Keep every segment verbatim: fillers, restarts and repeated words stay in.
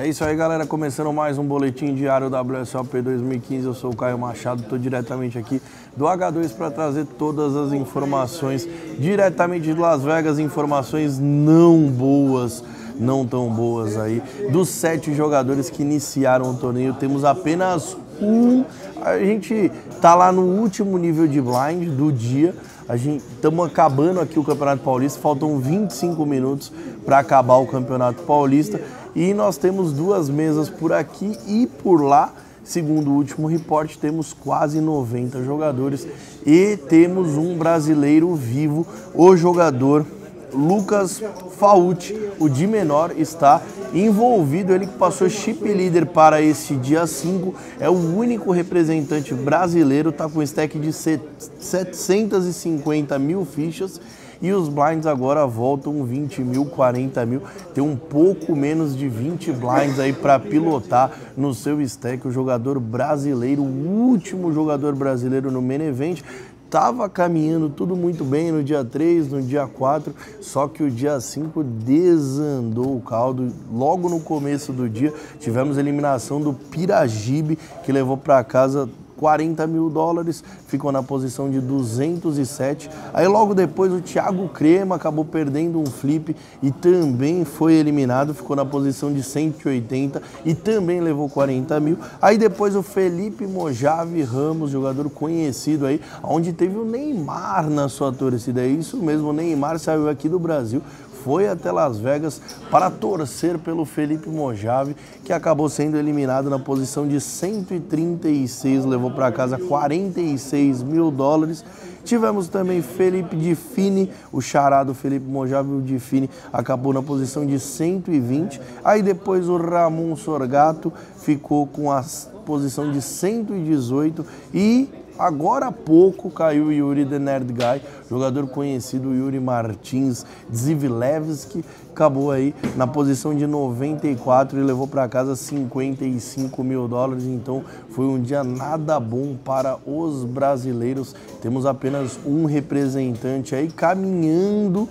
É isso aí, galera, começando mais um boletim diário W S O P dois mil e quinze, eu sou o Caio Machado, estou diretamente aqui do H dois para trazer todas as informações diretamente de Las Vegas, informações não boas, não tão boas aí, dos sete jogadores que iniciaram o torneio, temos apenas um, a gente tá lá no último nível de blind do dia, a gente estamos acabando aqui o Campeonato Paulista, faltam vinte e cinco minutos para acabar o Campeonato Paulista. E nós temos duas mesas por aqui e por lá, segundo o último report, temos quase noventa jogadores e temos um brasileiro vivo, o jogador Lucas Fauti, o de menor, está envolvido, ele que passou chip leader para esse dia cinco, é o único representante brasileiro, está com stack de setecentos e cinquenta mil fichas. E os blinds agora voltam vinte mil, quarenta mil, tem um pouco menos de vinte blinds aí para pilotar no seu stack. O jogador brasileiro, o último jogador brasileiro no Main Event, estava caminhando tudo muito bem no dia três, no dia quatro, só que o dia cinco desandou o caldo. Logo no começo do dia tivemos a eliminação do Piragibe, que levou para casa quarenta mil dólares, ficou na posição de duzentos e sete. Aí logo depois o Thiago Crema acabou perdendo um flip e também foi eliminado, ficou na posição de cento e oitenta e também levou quarenta mil. Aí depois o Felipe Mojave Ramos, jogador conhecido aí, onde teve o Neymar na sua torcida. É isso mesmo, o Neymar saiu aqui do Brasil, foi até Las Vegas para torcer pelo Felipe Mojave, que acabou sendo eliminado na posição de cento e trinta e seis, levou para casa quarenta e seis mil dólares. Tivemos também Felipe Diffini, o charado Felipe Mojave, o Diffini acabou na posição de cento e vinte. Aí depois o Ramon Sorgato ficou com a posição de cento e dezoito e agora há pouco caiu o Yuri The Nerd Guy, jogador conhecido, Yuri Martins Zivlevski, acabou aí na posição de noventa e quatro e levou para casa cinquenta e cinco mil dólares. Então foi um dia nada bom para os brasileiros. Temos apenas um representante aí caminhando.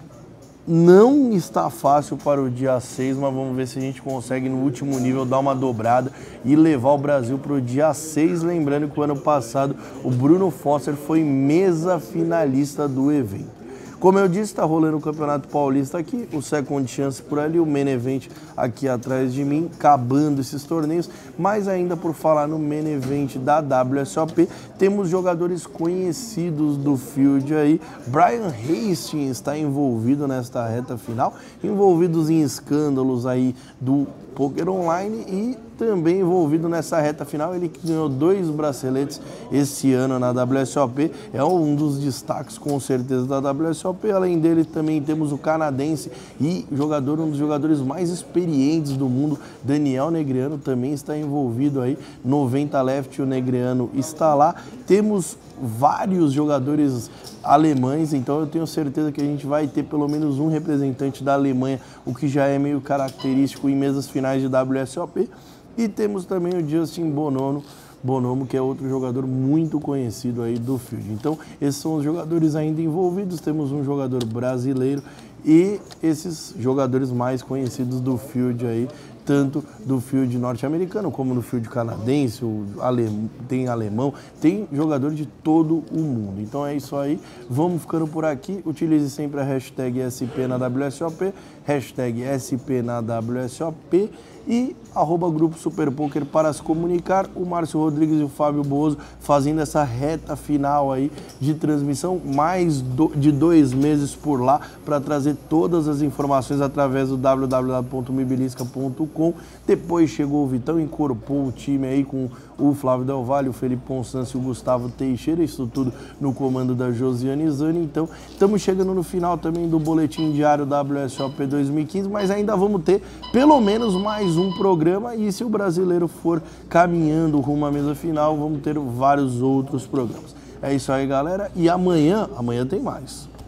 Não está fácil para o dia seis, mas vamos ver se a gente consegue no último nível dar uma dobrada e levar o Brasil para o dia seis. Lembrando que o ano passado o Bruno Foster foi mesa finalista do evento. Como eu disse, está rolando o Campeonato Paulista aqui, o Second Chance por ali, o Main Event aqui atrás de mim, acabando esses torneios. Mas ainda por falar no Main Event da W S O P, temos jogadores conhecidos do field aí. Brian Hastings está envolvido nesta reta final, envolvidos em escândalos aí do Poker Online e também envolvido nessa reta final. Ele ganhou dois braceletes esse ano na W S O P, é um dos destaques com certeza da W S O P. Além dele também temos o canadense e jogador, um dos jogadores mais experientes do mundo, Daniel Negreanu, também está envolvido aí, noventa left, o Negreanu está lá. Temos vários jogadores alemães, então eu tenho certeza que a gente vai ter pelo menos um representante da Alemanha, o que já é meio característico em mesas finais de W S O P. E temos também o Justin Bonomo, Bonomo, que é outro jogador muito conhecido aí do field. Então, esses são os jogadores ainda envolvidos. Temos um jogador brasileiro e esses jogadores mais conhecidos do field aí, tanto do field norte-americano como no field canadense, o alem... tem alemão, tem jogador de todo o mundo. Então é isso aí, vamos ficando por aqui. Utilize sempre a hashtag S P na W S O P, hashtag S P na W S O P e arroba Grupo Super Poker para se comunicar. O Márcio Rodrigues e o Fábio Bozo fazendo essa reta final aí de transmissão, mais do, de dois meses por lá, para trazer todas as informações através do w w w ponto mibilisca ponto com. Depois chegou o Vitão, incorporou o time aí com o Flávio Del Valle, o Felipe Constâncio e o Gustavo Teixeira, isso tudo no comando da Josiane Zani. Então, estamos chegando no final também do boletim diário W S O P dois mil e quinze, mas ainda vamos ter pelo menos mais um programa e se o brasileiro for caminhando rumo à mesa final, vamos ter vários outros programas. É isso aí, galera, e amanhã, amanhã tem mais.